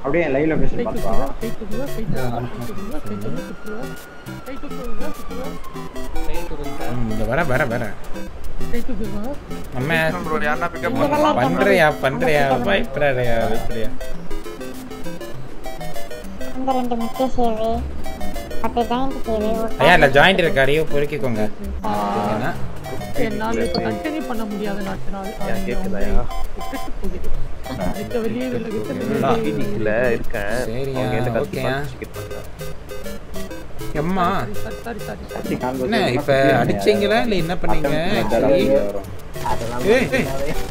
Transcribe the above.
அப்படியே live location பாப்பா. இங்க வர வர வர அம்மா பண்றியா பயப்படாதயா இப்படியா அந்த ரெண்டு முட்டை சேவை 10 ஜாயிண்ட் சேவை ஐயா இல்ல ஜாயிண்ட் இருக்கு அரியோ பொறுக்கிக்கோங்க என்னால இப்ப கண்டினியூ பண்ண முடியாத நாட்கள் கேக்குதாயா இந்த வெளியே இல்ல இருக்கேன் சரியா ஓகேயா அம்மா என்ன இப்ப அடிச்சீங்களா இல்ல என்ன பண்ணீங்க அதெல்லாம்